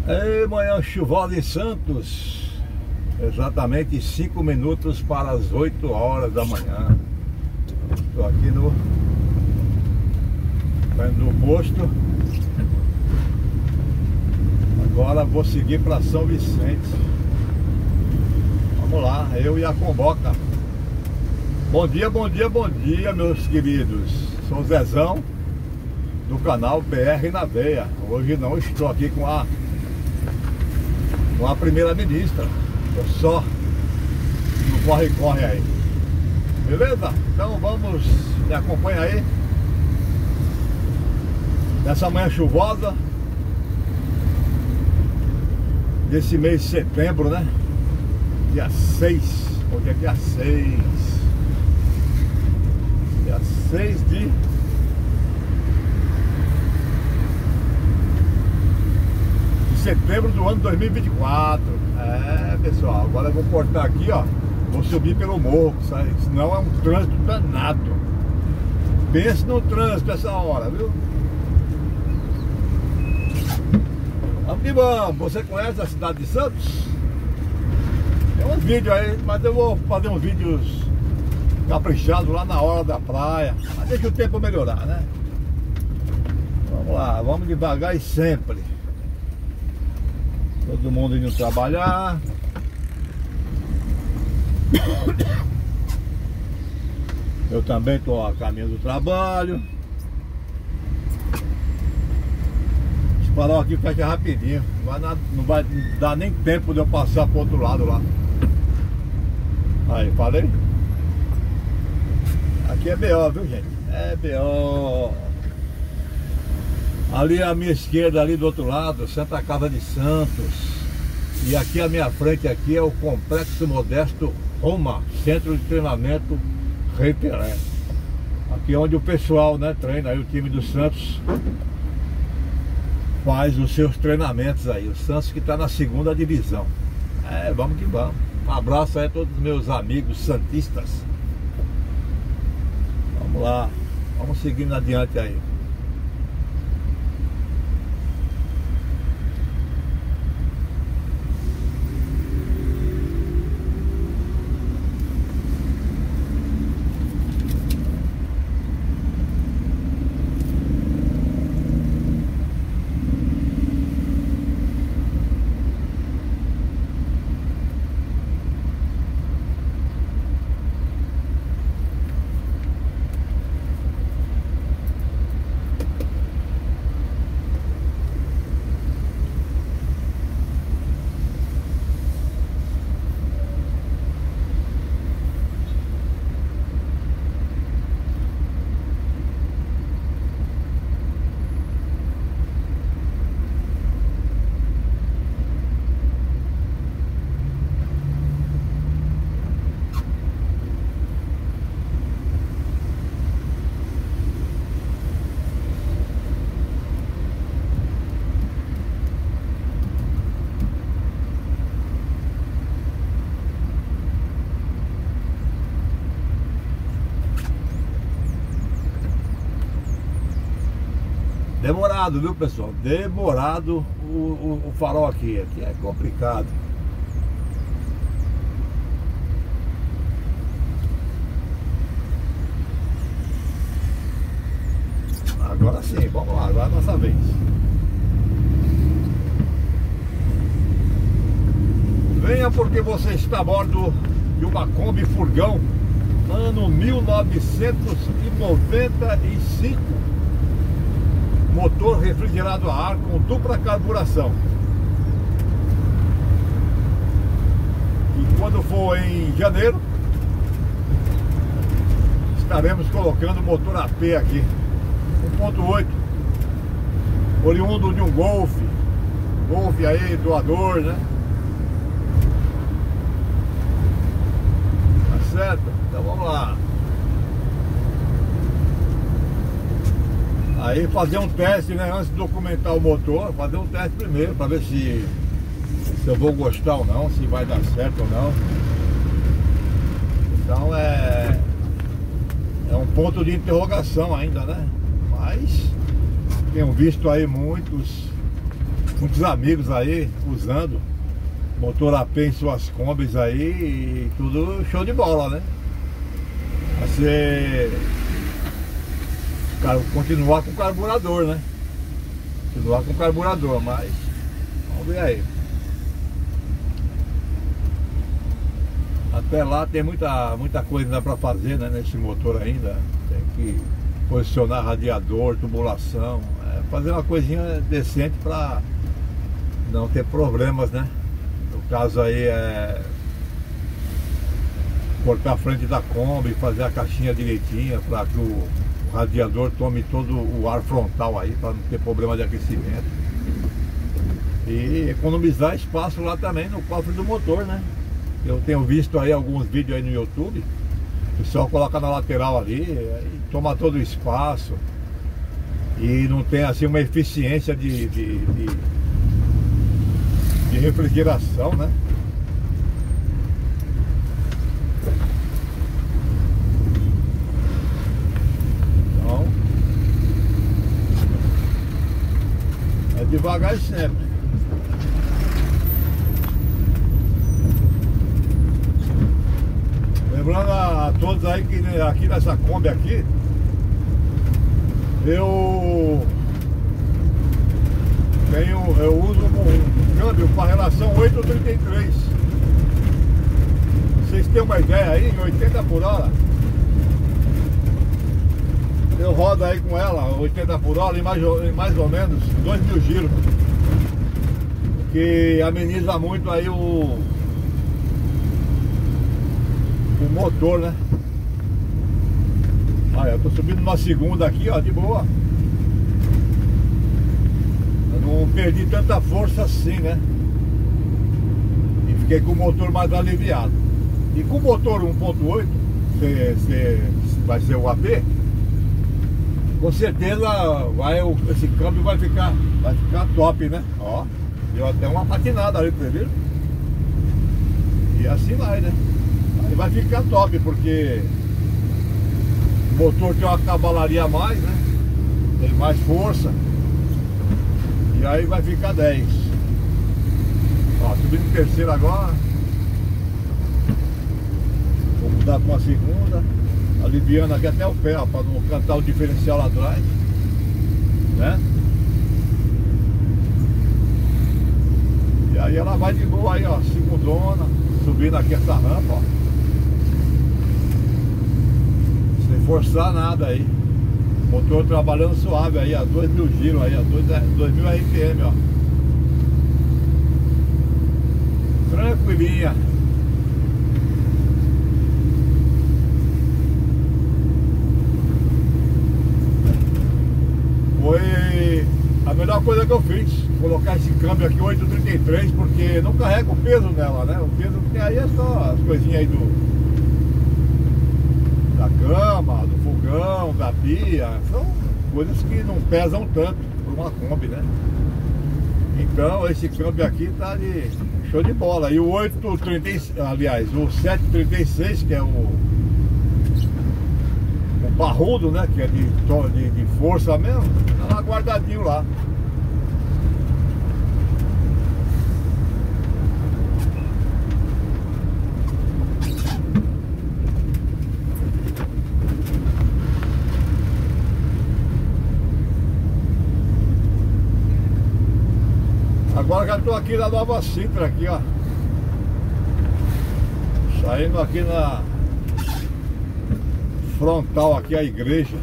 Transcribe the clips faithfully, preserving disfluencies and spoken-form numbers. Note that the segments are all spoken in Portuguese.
Ei, manhã chuvosa em Santos. Exatamente cinco minutos para as oito horas da manhã. Estou aqui no no posto. Agora vou seguir para São Vicente. Vamos lá, eu e a Comboca. Bom dia, bom dia, bom dia, meus queridos. Sou o Zezão, do canal B R na Veia. Hoje não estou aqui com a com a primeira-ministra. Eu só no corre-corre aí. Beleza? Então vamos, me acompanha aí. Nessa manhã chuvosa desse mês de setembro, né? Dia seis. Hoje é dia seis. Dia seis de setembro do ano dois mil e vinte e quatro. É, pessoal, agora eu vou cortar aqui, ó. Vou subir pelo morro, sabe? Senão é um trânsito danado. Pense no trânsito essa hora, viu? Vamos que vamos. Você conhece a cidade de Santos? Tem uns vídeos aí, mas eu vou fazer uns vídeos caprichados lá na hora da praia. Mas deixa o tempo melhorar, né? Vamos lá, vamos devagar e sempre. Todo mundo indo trabalhar. Eu também estou a caminho do trabalho. Esse farol aqui fecha rapidinho. Não vai, dar, não vai dar nem tempo de eu passar pro outro lado lá. Aí, falei? Aqui é B O, viu, gente? É B O. Ali à minha esquerda, ali do outro lado, Santa Casa de Santos. E aqui à minha frente aqui é o Complexo Modesto Roma, Centro de Treinamento Rei Pelé. Aqui é onde o pessoal, né, treina, aí o time do Santos faz os seus treinamentos aí. O Santos que está na segunda divisão. É, vamos que vamos. Um abraço aí a todos os meus amigos santistas. Vamos lá, vamos seguindo adiante aí. Demorado, viu, pessoal? Demorado o, o, o farol aqui. Aqui é complicado. Agora sim, vamos lá, agora é a nossa vez. Venha porque você está a bordo de uma Kombi Furgão ano mil novecentos e noventa e cinco. Motor refrigerado a ar com dupla carburação. E quando for em janeiro, estaremos colocando o motor A P aqui, um ponto oito, oriundo de um Golf, Golf aí, doador, né? Tá certo? Então vamos lá. Aí fazer um teste, né? Antes de documentar o motor, fazer um teste primeiro para ver se, se eu vou gostar ou não, se vai dar certo ou não. Então é, é um ponto de interrogação ainda, né? Mas tenho visto aí muitos muitos amigos aí usando motor a pé em suas combis aí e tudo show de bola, né? Vai ser continuar com o carburador, né? Continuar com o carburador, mas vamos ver aí. Até lá tem muita, muita coisa ainda para fazer, né, nesse motor ainda. Tem que posicionar radiador, tubulação, é, fazer uma coisinha decente para não ter problemas, né? No caso aí é cortar a frente da Kombi, fazer a caixinha direitinha para que o, o radiador tome todo o ar frontal aí, para não ter problema de aquecimento. E economizar espaço lá também no cofre do motor, né? Eu tenho visto aí alguns vídeos aí no YouTube. O pessoal coloca na lateral ali, aí toma todo o espaço e não tem assim uma eficiência de, de, de, de refrigeração, né? Então é devagar sempre. Lembrando a, a todos aí que aqui nessa Kombi aqui, eu tenho, eu uso um, um câmbio para relação oito trinta e três. Vocês têm uma ideia aí, em oitenta por hora, eu rodo aí com ela, oitenta por hora, em mais, em mais ou menos dois mil giros, que ameniza muito aí o o motor, né? Olha, eu tô subindo uma segunda aqui, ó, de boa. Eu não perdi tanta força assim, né? E fiquei com o motor mais aliviado. E com o motor um ponto oito, se, se, vai ser o A P, com certeza vai, esse câmbio vai ficar, vai ficar top, né? Ó, deu até uma patinada ali, vocês viram? E assim vai, né? Aí vai ficar top, porque o motor tem uma cavalaria a mais, né? Tem mais força. E aí vai ficar dez. Ó, subindo terceiro agora. Vou mudar para uma segunda. Aliviando aqui até o pé, ó, para não cantar o diferencial lá atrás, né? E aí ela vai de boa aí, ó, segundona, subindo aqui essa rampa, ó. Sem forçar nada aí. Motor trabalhando suave aí, a dois mil giros aí, a dois mil R P M, ó. Tranquilinha. Foi a melhor coisa que eu fiz, colocar esse câmbio aqui oito trinta e três, porque não carrega o peso nela, né? O peso que tem aí é só as coisinhas aí do da cama, do fogão, da pia. São coisas que não pesam tanto por uma Kombi, né? Então esse câmbio aqui tá de show de bola. E o oito trinta, aliás, o sete trinta e seis, que é o o parrudo, né? Que é de, de, de força mesmo, tá lá guardadinho lá. Agora já estou aqui na Nova Sintra, aqui, ó. Saindo aqui na frontal aqui a igreja.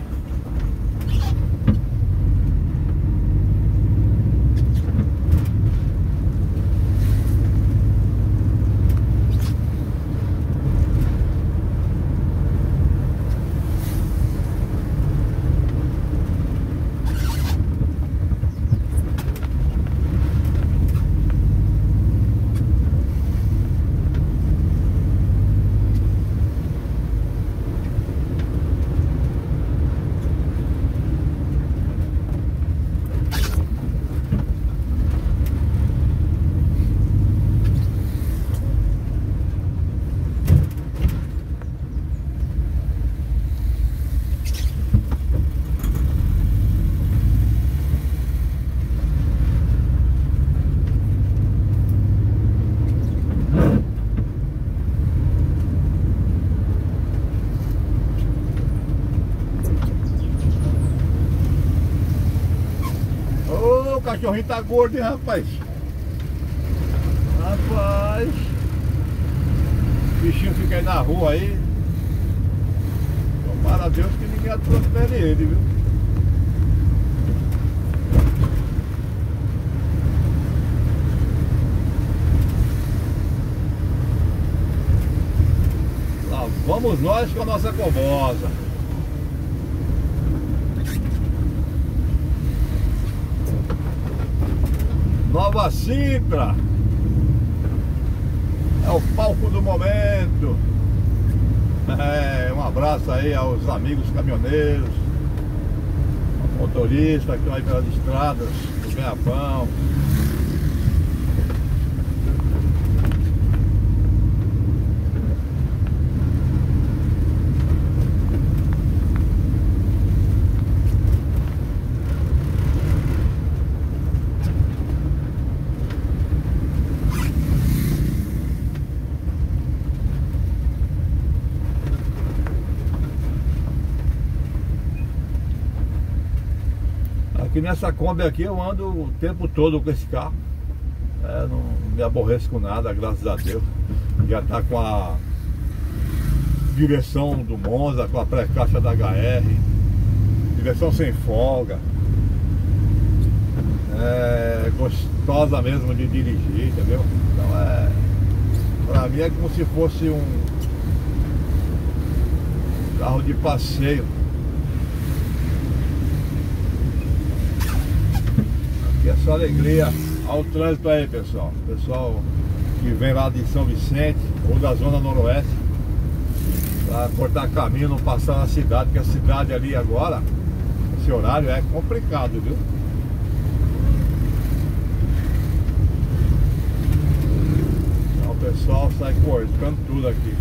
cachorrinho tá gordo, hein, rapaz? Rapaz, o bichinho fica aí na rua aí. Tomara a Deus que ninguém atropele ele, viu? Lá vamos nós com a nossa Cobosa. Nova Sintra é o palco do momento. É, um abraço aí aos amigos caminhoneiros, motoristas que estão aí pelas estradas do Ganha-Pão. Aqui nessa Kombi aqui eu ando o tempo todo com esse carro. É, não me aborreço com nada, graças a Deus. Já tá com a direção do Monza, com a pré-caixa da H R, direção sem folga. É gostosa mesmo de dirigir, entendeu? Então é, pra mim é como se fosse um carro de passeio. E é só alegria ao trânsito aí, pessoal. Pessoal que vem lá de São Vicente ou da zona noroeste, para cortar caminho, não passar na cidade, porque a cidade ali agora, esse horário é complicado, viu? Então o pessoal sai cortando tudo aqui.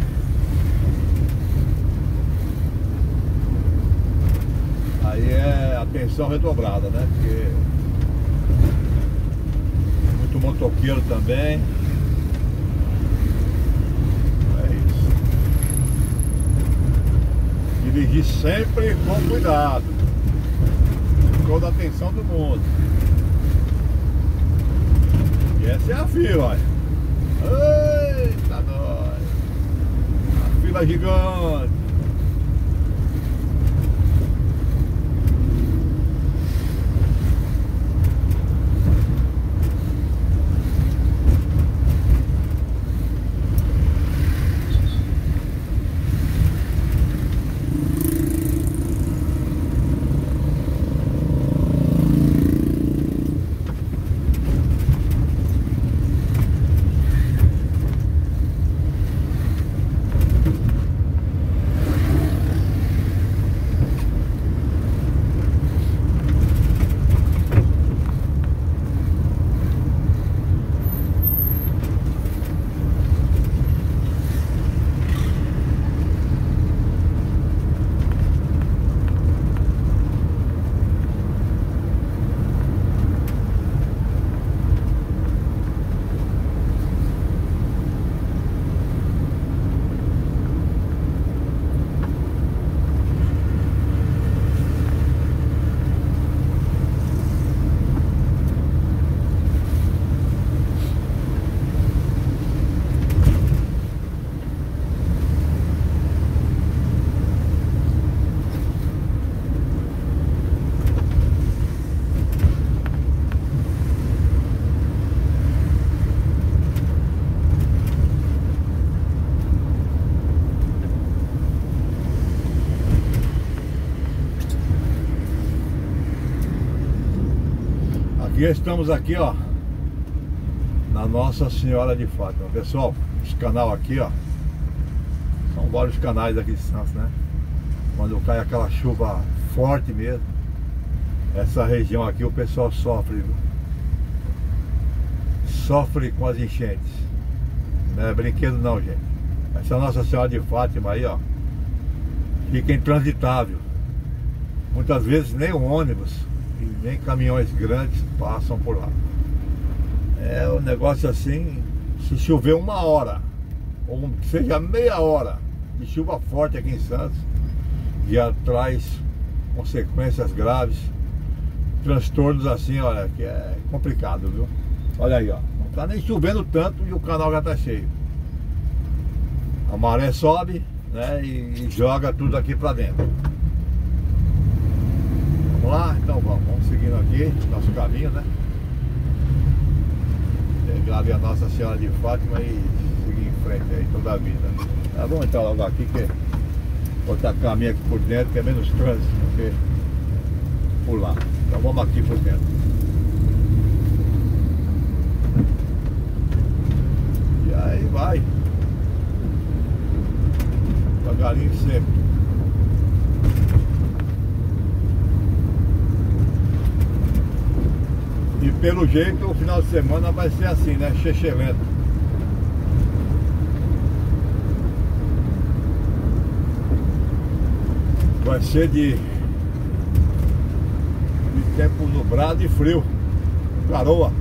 Aí é atenção redobrada, né? Porque muito motoqueiro também. É isso. Dirigir sempre com cuidado, toda a atenção do mundo. E essa é a fila, olha. Eita, nós! A fila gigante. E estamos aqui, ó, na Nossa Senhora de Fátima. Pessoal, esse canal aqui, ó, são vários canais aqui de Santos, né? Quando cai aquela chuva forte mesmo, essa região aqui o pessoal sofre, viu? Sofre com as enchentes. Não é brinquedo não, gente. Essa Nossa Senhora de Fátima aí, ó, fica intransitável. Muitas vezes nem o ônibus e nem caminhões grandes passam por lá. É um negócio assim, se chover uma hora, ou seja meia hora de chuva forte aqui em Santos, já traz consequências graves transtornos assim, olha, que é complicado, viu? Olha aí, ó, não tá nem chovendo tanto e o canal já tá cheio. A maré sobe, né, e, e joga tudo aqui pra dentro. Vamos lá? Então vamos, vamos seguindo aqui, nosso caminho, né? Pegar ali a Nossa Senhora de Fátima e seguir em frente aí toda a vida. Tá, vamos entrar logo aqui, que botar caminho aqui por dentro, que é menos trânsito do que por lá. Então vamos aqui por dentro. E aí vai. Devagarinho sempre. E pelo jeito o final de semana vai ser assim, né? Chechelento. Vai ser de, de tempo nublado e frio. Garoa.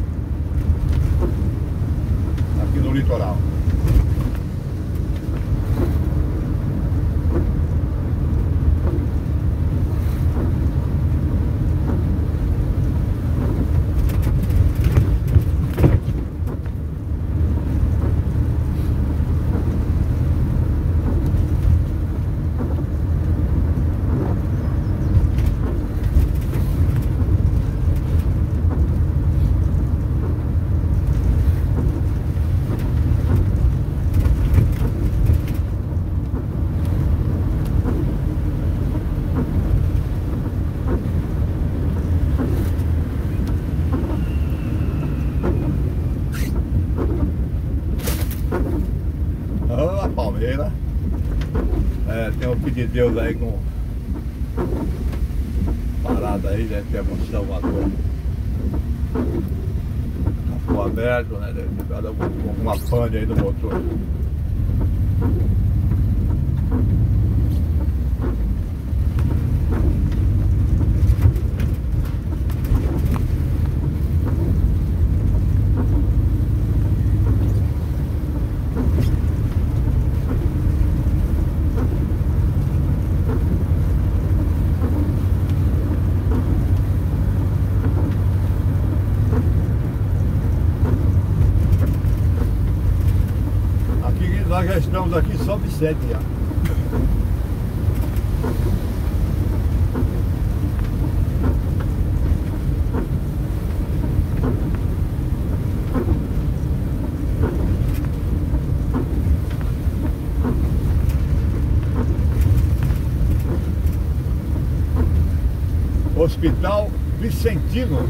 Aqui no litoral. Oh, a palmeira. É, tem um filho de Deus aí com parada aí, deve ter algum salvador. Capô aberto, né? Deve ter dado alguma pane aí no motor. Nós já estamos aqui só Vicente já. Hospital Vicentino.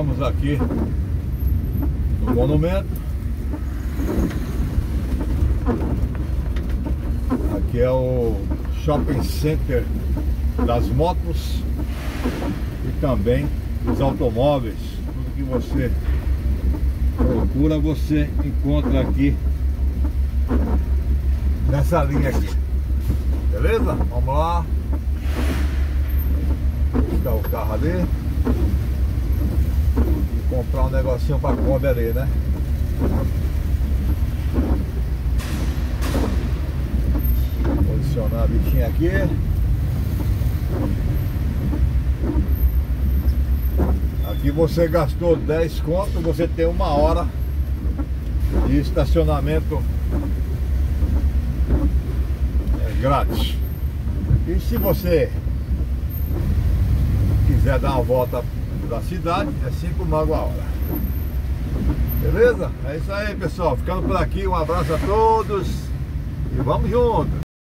Estamos aqui no monumento. Aqui é o shopping center das motos e também dos automóveis. Tudo que você procura, você encontra aqui nessa linha aqui. Beleza? Vamos lá. Buscar o carro ali e comprar um negocinho pra Kombi ali, né? Posicionar a bichinha aqui. Aqui você gastou dez conto, você tem uma hora de estacionamento é, grátis. E se você quiser dar uma volta da cidade, é cinco mangos a hora. Beleza? É isso aí, pessoal. Ficando por aqui, um abraço a todos e vamos juntos.